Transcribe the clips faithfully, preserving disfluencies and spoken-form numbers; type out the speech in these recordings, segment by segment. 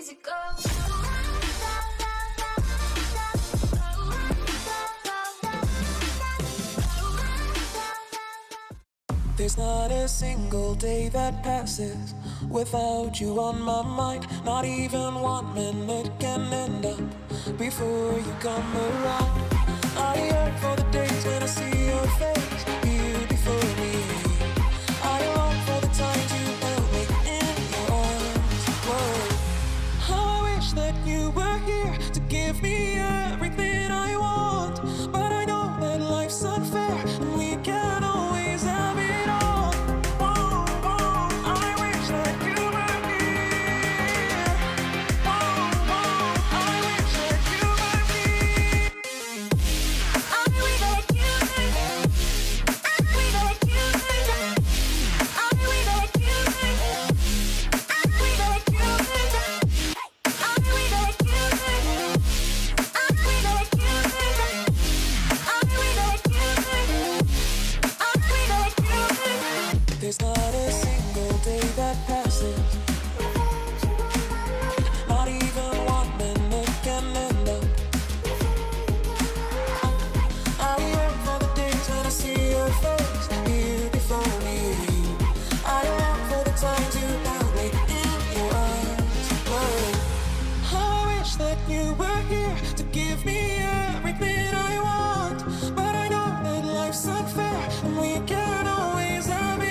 easy go. There's not a single day that passes without you on my mind. Not even one minute can end up before you come around. I yearn for the days when I see your face here before me. I long for the times you held me in your arms. Whoa. I wish that you were here to give me everything I want, but I know that life's unfair and we can't always have it. There's not a single day that passes, not even one minute can end up. I yearn for the days when I see your face here before me. I long for the times you held me in your arms. Whoa. I wish that you were here to give me everything I want, but I know that life's unfair and we can't always have it.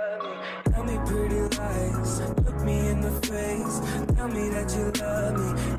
Tell me pretty lies, look me in the face. Tell me that you love me,